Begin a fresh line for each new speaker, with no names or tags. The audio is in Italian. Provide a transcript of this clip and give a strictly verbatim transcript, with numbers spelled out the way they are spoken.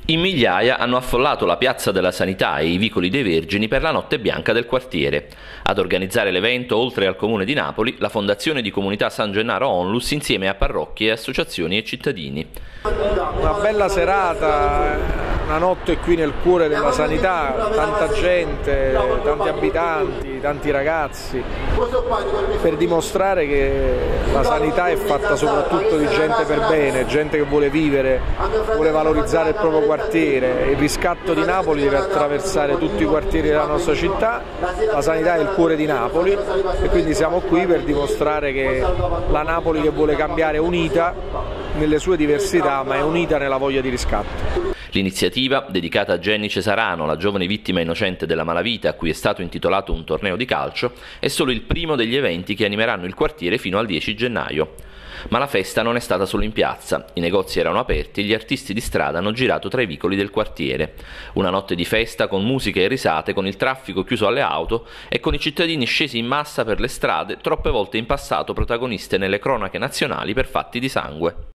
In migliaia hanno affollato la Piazza della Sanità e i Vicoli dei Vergini per la Notte Bianca del quartiere. Ad organizzare l'evento, oltre al Comune di Napoli, la Fondazione di Comunità San Gennaro Onlus insieme a parrocchie, associazioni e cittadini.
Una bella serata, una notte qui nel cuore della sanità, tanta gente, tanti abitanti, tanti ragazzi, per dimostrare che la sanità è fatta soprattutto di gente per bene, gente che vuole vivere, vuole valorizzare il proprio quartiere. Il riscatto di Napoli deve attraversare tutti i quartieri della nostra città, la sanità è il cuore di Napoli e quindi siamo qui per dimostrare che la Napoli che vuole cambiare è unita nelle sue diversità, ma è unita nella voglia di riscatto.
L'iniziativa, dedicata a Jenny Cesarano, la giovane vittima innocente della malavita a cui è stato intitolato un torneo di calcio, è solo il primo degli eventi che animeranno il quartiere fino al dieci gennaio. Ma la festa non è stata solo in piazza, i negozi erano aperti e gli artisti di strada hanno girato tra i vicoli del quartiere. Una notte di festa con musiche e risate, con il traffico chiuso alle auto e con i cittadini scesi in massa per le strade, troppe volte in passato protagoniste nelle cronache nazionali per fatti di sangue.